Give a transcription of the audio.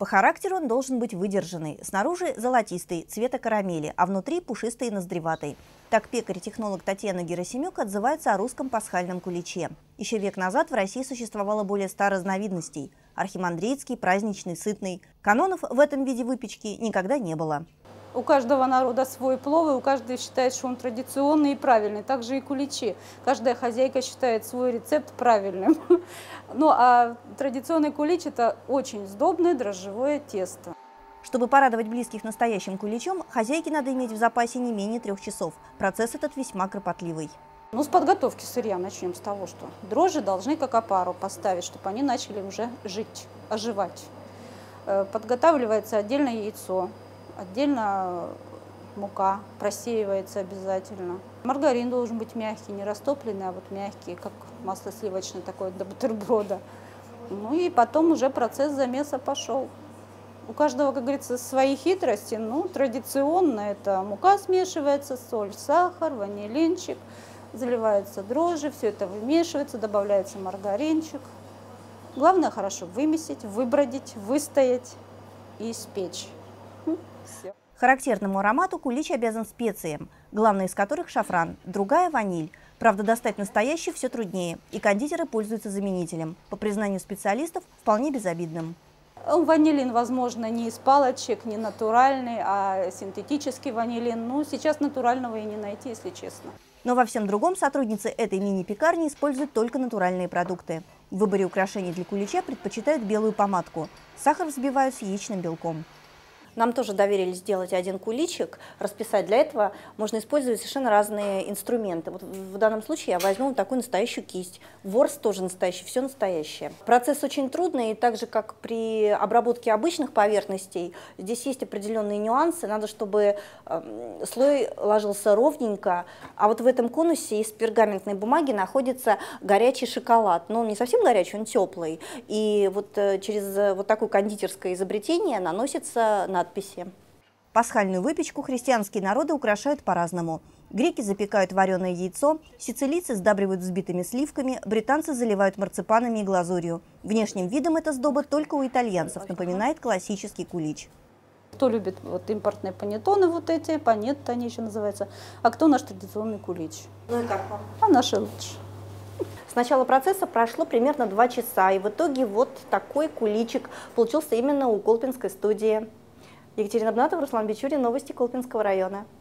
По характеру он должен быть выдержанный. Снаружи золотистый, цвета карамели, а внутри пушистый и ноздреватый. Так пекарь-технолог Татьяна Герасимюк отзывается о русском пасхальном куличе. Еще век назад в России существовало более 100 разновидностей. Архимандритский, праздничный, сытный. Канонов в этом виде выпечки никогда не было. У каждого народа свой плов, и у каждого считает, что он традиционный и правильный. Также и куличи. Каждая хозяйка считает свой рецепт правильным. Ну а традиционный кулич – это очень сдобное дрожжевое тесто. Чтобы порадовать близких настоящим куличом, хозяйке надо иметь в запасе не менее 3 часов. Процесс этот весьма кропотливый. Ну, с подготовки сырья начнем с того, что дрожжи должны как опару поставить, чтобы они начали уже жить, оживать. Подготавливается отдельно яйцо, отдельно мука, просеивается обязательно. Маргарин должен быть мягкий, не растопленный, а вот мягкий, как масло сливочное такое для бутерброда. Ну и потом уже процесс замеса пошел. У каждого, как говорится, свои хитрости. Ну, традиционно это мука смешивается, соль, сахар, ванилинчик, заливаются дрожжи, все это вымешивается, добавляется маргаринчик. Главное хорошо вымесить, выбродить, выстоять и испечь. Все. Характерному аромату кулич обязан специям, главная из которых шафран, другая – ваниль. Правда, достать настоящий все труднее, и кондитеры пользуются заменителем. По признанию специалистов, вполне безобидным. Ванилин, возможно, не из палочек, не натуральный, а синтетический ванилин. Ну, сейчас натурального и не найти, если честно. Но во всем другом сотрудницы этой мини-пекарни используют только натуральные продукты. В выборе украшений для кулича предпочитают белую помадку. Сахар взбивают с яичным белком. Нам тоже доверили сделать один куличик, расписать. Для этого можно использовать совершенно разные инструменты. Вот в данном случае я возьму вот такую настоящую кисть. Ворс тоже настоящий, все настоящее. Процесс очень трудный, и так же, как при обработке обычных поверхностей, здесь есть определенные нюансы. Надо, чтобы слой ложился ровненько, а вот в этом конусе из пергаментной бумаги находится горячий шоколад. Но он не совсем горячий, он теплый. И вот через вот такое кондитерское изобретение наносится надписи. Пасхальную выпечку христианские народы украшают по-разному. Греки запекают вареное яйцо, сицилийцы сдабривают взбитыми сливками, британцы заливают марципанами и глазурью. Внешним видом эта сдоба только у итальянцев, напоминает классический кулич. Кто любит вот импортные панеттоны, вот эти, панетто они еще называются, а кто наш традиционный кулич. Ну и как вам? А наши лучше. С начала процесса прошло примерно 2 часа, и в итоге вот такой куличик получился именно у Колпинской студии. Екатерина Бнатова, Руслан Бичурин, новости Колпинского района.